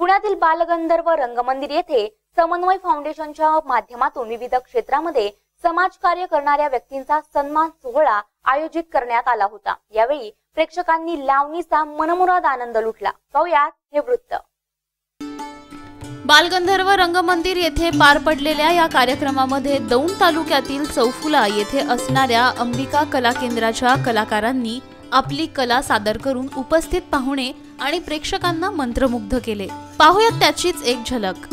पुण्यातील बालगंधर्व रंगमंदिर येथे समन्वय फाउंडेशनच्या माध्यमातून विविध क्षेत्रामध्ये समाजकार्य करणाऱ्या व्यक्तींचा सन्मान सोहळा आयोजित करण्यात आला होता। यावेळी प्रेक्षकांनी लावणीचा मनमुराद आनंद लुटला। पाहूयात हे वृत्त। बालगंधर्व रंगमंदिर येथे पार पडलेल्या या कार्यक्रमामध्ये दौंड तालुक्यातील चौफुला येथे असणाऱ्या अंबिका कला केंद्राच्या कलाकारांनी आपली कला सादर करून उपस्थित पाहुणे आणि प्रेक्षकांना मंत्रमुग्ध केले। पाहूयात त्याचीच एक झलक।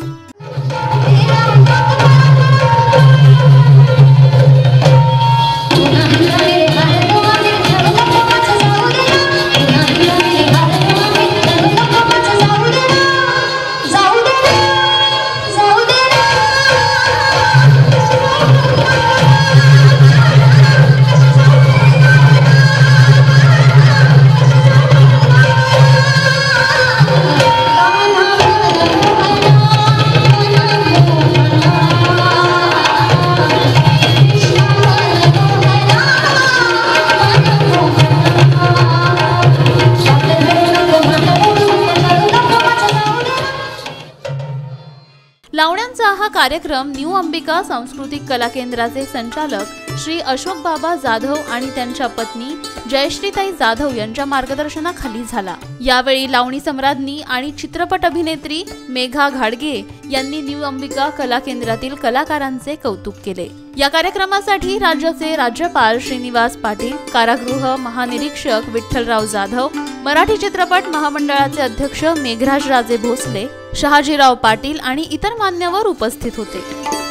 लावण्यांचा हा कार्यक्रम न्यू अंबिका सांस्कृतिक कला केंद्राचे संचालक श्री अशोक बाबा जाधव आणि त्यांच्या पत्नी जयश्रीताई जाधव यांच्या मार्गदर्शनाखाली झाला। यावेळी लावणी सम्राज्ञी आणि चित्रपट अभिनेत्री मेघा घाडगे यांनी न्यू अंबिका कला केंद्रातील कलाकारांचे कौतुक केले। या कार्यक्रमासाठी राज्याचे राज्यपाल श्रीनिवास पाटील, कारागृह महानिरीक्षक विठ्ठलराव जाधव, मराठी चित्रपट महामंडळाचे अध्यक्ष मेघराज राजे भोसले, शहाजीराव पाटील आणि इतर मान्यवर उपस्थित होते।